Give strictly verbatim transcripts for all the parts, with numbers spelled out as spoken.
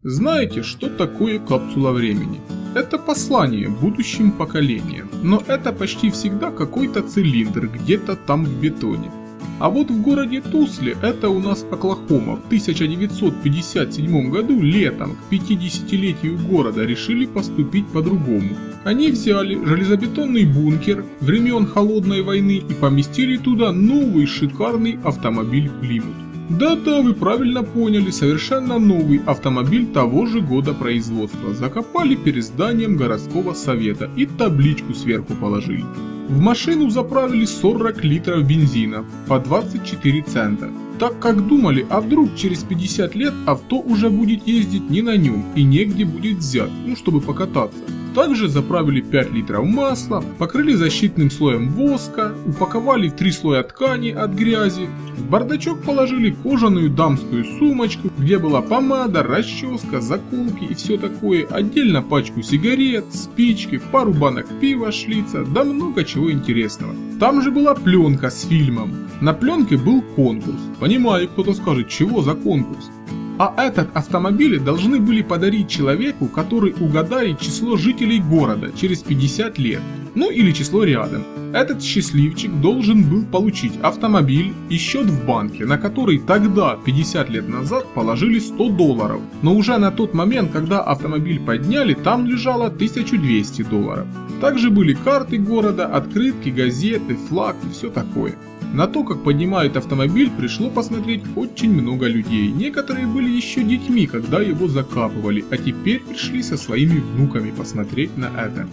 Знаете, что такое капсула времени? Это послание будущим поколениям, но это почти всегда какой-то цилиндр где-то там в бетоне. А вот в городе Тусле, это у нас Оклахома, в тысяча девятьсот пятьдесят седьмом году летом к пятидесятилетию города решили поступить по-другому. Они взяли железобетонный бункер времен Холодной войны и поместили туда новый шикарный автомобиль Плимут. Да-да, вы правильно поняли, совершенно новый автомобиль того же года производства. Закопали перед зданием городского совета и табличку сверху положили. В машину заправили сорок литров бензина по двадцать четыре цента. Так как думали, а вдруг через пятьдесят лет авто уже будет ездить не на нем и негде будет взять, ну чтобы покататься. Также заправили пять литров масла, покрыли защитным слоем воска, упаковали в три слоя ткани от грязи. В бардачок положили кожаную дамскую сумочку, где была помада, расческа, заколки и все такое, отдельно пачку сигарет, спички, пару банок пива шлица, да много чего интересного. Там же была пленка с фильмом. На пленке был конкурс. Понимаю, кто-то скажет, чего за конкурс? А этот автомобиль должны были подарить человеку, который угадает число жителей города через пятьдесят лет, ну или число рядом. Этот счастливчик должен был получить автомобиль и счет в банке, на который тогда, пятьдесят лет назад, положили сто долларов. Но уже на тот момент, когда автомобиль подняли, там лежало тысяча двести долларов. Также были карты города, открытки, газеты, флаг и все такое. На то, как поднимают автомобиль, пришло посмотреть очень много людей. Некоторые были еще детьми, когда его закапывали, а теперь пришли со своими внуками посмотреть на это.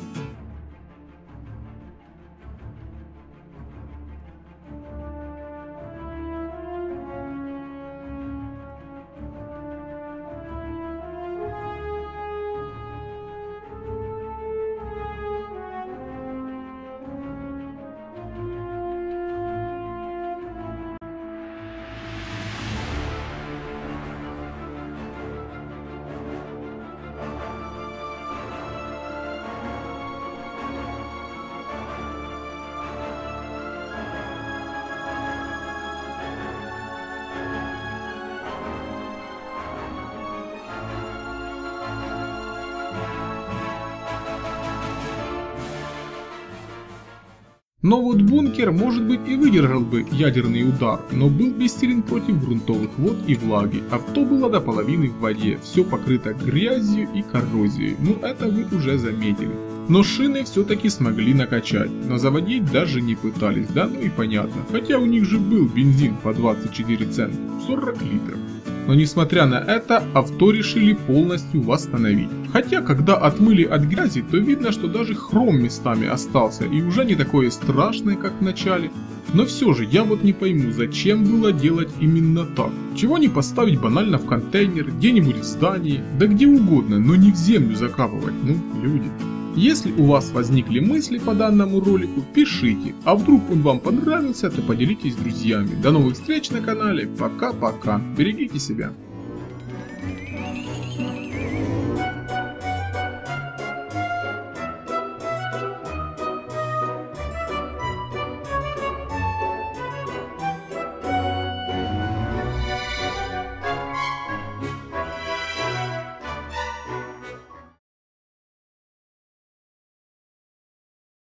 Но вот бункер, может быть, и выдержал бы ядерный удар, но был бессилен против грунтовых вод и влаги. Авто было до половины в воде, все покрыто грязью и коррозией, ну это вы уже заметили. Но шины все-таки смогли накачать, но заводить даже не пытались, да ну и понятно, хотя у них же был бензин по двадцать четыре цента, сорок литров. Но несмотря на это, авто решили полностью восстановить. Хотя, когда отмыли от грязи, то видно, что даже хром местами остался и уже не такое страшное, как в начале. Но все же, я вот не пойму, зачем было делать именно так. Чего не поставить банально в контейнер, где-нибудь в здании, да где угодно, но не в землю закапывать, ну, люди. Если у вас возникли мысли по данному ролику, пишите, а вдруг он вам понравился, то поделитесь с друзьями. До новых встреч на канале, пока-пока, берегите себя.